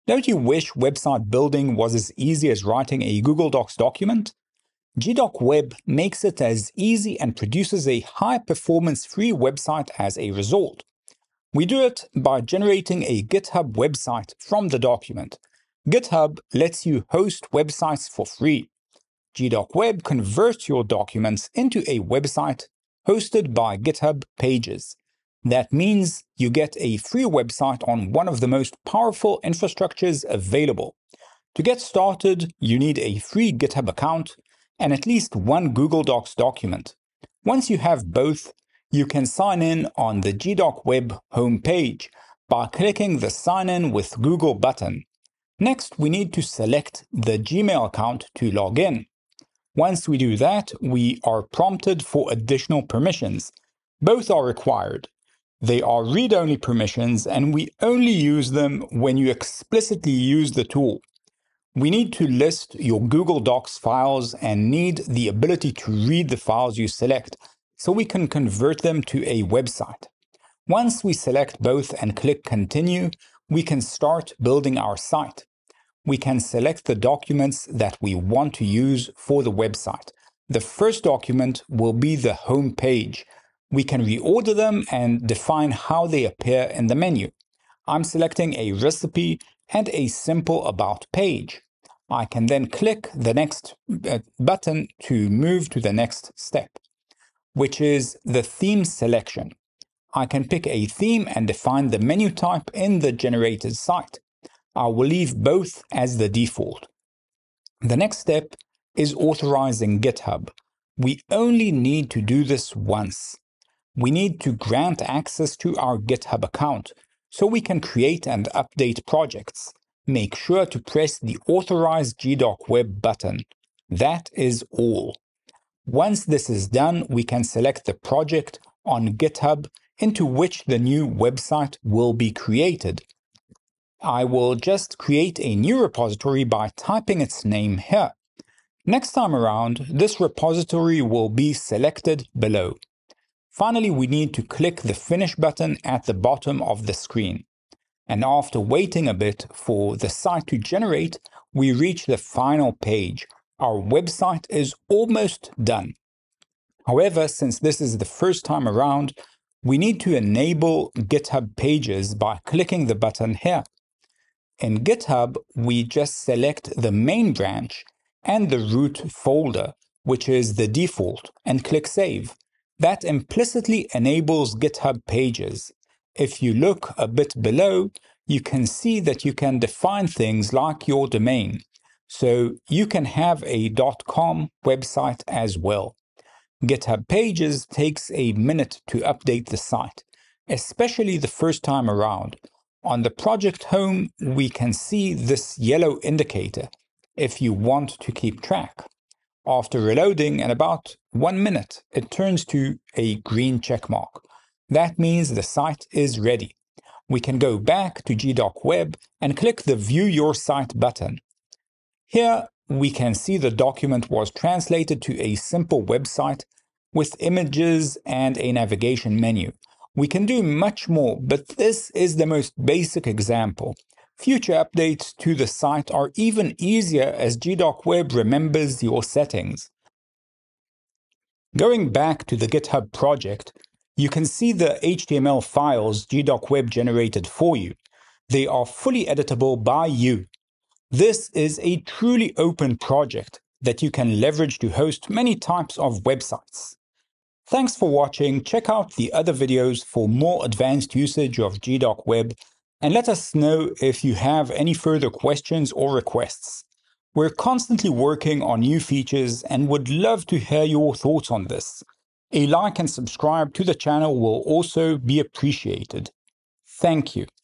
Don't you wish website building was as easy as writing a Google Docs document? gdocweb makes it as easy and produces a high-performance free website as a result. We do it by generating a GitHub website from the document. GitHub lets you host websites for free. gdocweb converts your documents into a website hosted by GitHub Pages. That means you get a free website on one of the most powerful infrastructures available. To get started, you need a free GitHub account and at least one Google Docs document. Once you have both, you can sign in on the gdocweb homepage by clicking the Sign In with Google button. Next, we need to select the Gmail account to log in. Once we do that, we are prompted for additional permissions. Both are required. They are read-only permissions, and we only use them when you explicitly use the tool. We need to list your Google Docs files and need the ability to read the files you select, so we can convert them to a website. Once we select both and click Continue, we can start building our site. We can select the documents that we want to use for the website. The first document will be the home page. We can reorder them and define how they appear in the menu. I'm selecting a recipe and a simple About page. I can then click the next button to move to the next step, which is the theme selection. I can pick a theme and define the menu type in the generated site. I will leave both as the default. The next step is authorizing GitHub. We only need to do this once. We need to grant access to our GitHub account so we can create and update projects. Make sure to press the Authorize gdocweb button. That is all. Once this is done, we can select the project on GitHub into which the new website will be created. I will just create a new repository by typing its name here. Next time around, this repository will be selected below. Finally, we need to click the Finish button at the bottom of the screen. And after waiting a bit for the site to generate, we reach the final page. Our website is almost done. However, since this is the first time around, we need to enable GitHub Pages by clicking the button here. In GitHub, we just select the main branch and the root folder, which is the default, and click Save. That implicitly enables GitHub Pages. If you look a bit below, you can see that you can define things like your domain. So you can have a .com website as well. GitHub Pages takes a minute to update the site, especially the first time around. On the project home, we can see this yellow indicator if you want to keep track. After reloading in about 1 minute, it turns to a green checkmark. That means the site is ready. We can go back to gdocweb and click the View Your Site button. Here, we can see the document was translated to a simple website with images and a navigation menu. We can do much more, but this is the most basic example. Future updates to the site are even easier as gdocweb remembers your settings. Going back to the GitHub project, you can see the HTML files gdocweb generated for you. They are fully editable by you. This is a truly open project that you can leverage to host many types of websites. Thanks for watching. Check out the other videos for more advanced usage of gdocweb, and let us know if you have any further questions or requests. We're constantly working on new features and would love to hear your thoughts on this. A like and subscribe to the channel will also be appreciated. Thank you.